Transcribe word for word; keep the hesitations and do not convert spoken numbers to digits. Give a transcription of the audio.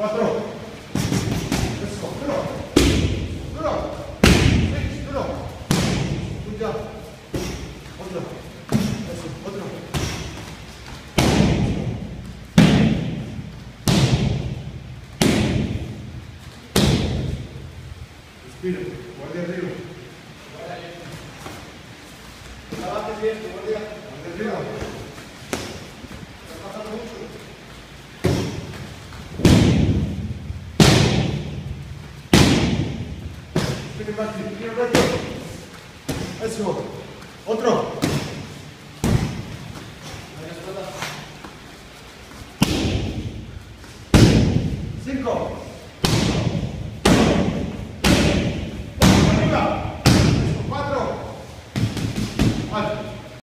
cuatro. Eso, duro. Duro. Six, duro. Good job. Otro. Eso, otro. Respira. Guardia arriba. Trabajes bien, guardia. Guardia arriba. Está pasando mucho. Spin back, spin back. Eso. Otro. Ahí la espalda. Cinco.